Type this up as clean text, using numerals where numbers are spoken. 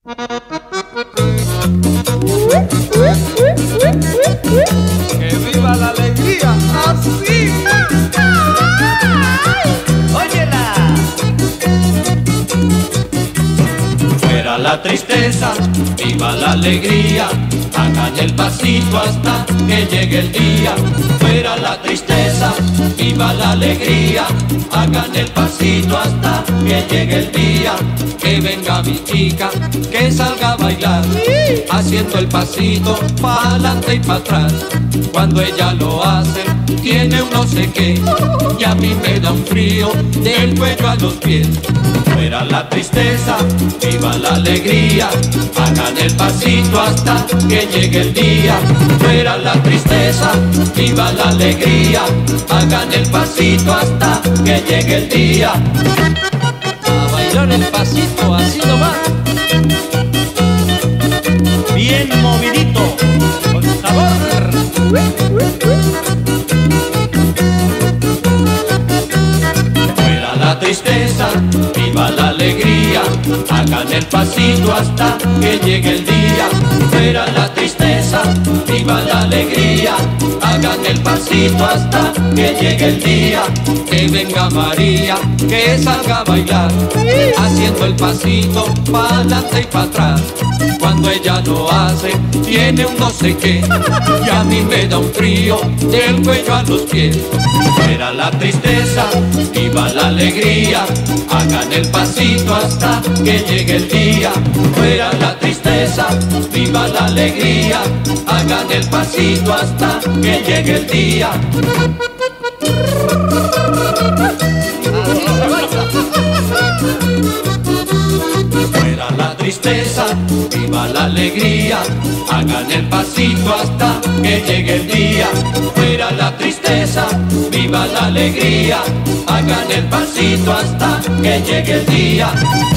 ¡Que viva la alegría! ¡Así! ¡Óyela! Fuera la tristeza, viva la alegría. Hagan el pasito hasta que llegue el día. Fuera la tristeza, viva la alegría. Hagan el pasito hasta que llegue el día. Que venga mi chica, que salga a bailar, haciendo el pasito pa' adelante y pa' atrás. Cuando ella lo hace, tiene un no sé qué, y a mí me da un frío del cuello a los pies. Fuera la tristeza, viva la alegría. Hagan el pasito hasta que llegue el día. Fuera la tristeza, viva la alegría. Hagan el pasito hasta que llegue el día. A bailar el pasito así nomás, bien movidito, con sabor. Fuera la tristeza, viva la alegría. Hagan el pasito hasta que llegue el día. Fuera la tristeza, viva la alegría. Hagan el pasito hasta que llegue el día. Que venga María, que salga a bailar, haciendo el pasito pa' adelante y pa' atrás. Cuando ella lo hace, tiene un no sé qué, y a mí me da un frío del cuello a los pies. Fuera la tristeza, viva la alegría. Hagan el pasito hasta que llegue el día. Fuera la tristeza, viva la alegría. Hagan el pasito hasta que llegue el día. Fuera la tristeza, viva la alegría. Hagan el pasito hasta que llegue el día. Fuera la tristeza, viva la alegría. Hagan el pasito hasta que llegue el día.